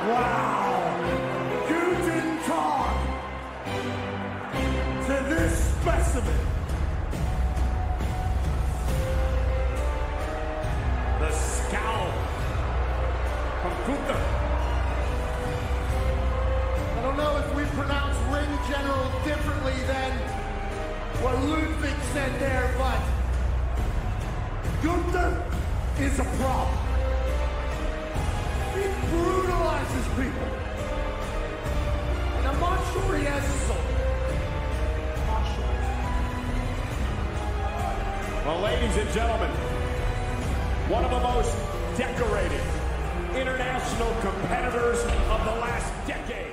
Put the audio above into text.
Wow! You didn't talk to this specimen. The scowl from Gunther. I don't know if we pronounce Ring General differently than what Ludwig said there, but Gunther is a problem. He brutalizes people. And I'm not sure he has a soul. Not sure. Well, ladies and gentlemen, one of the most decorated international competitors of the last decade.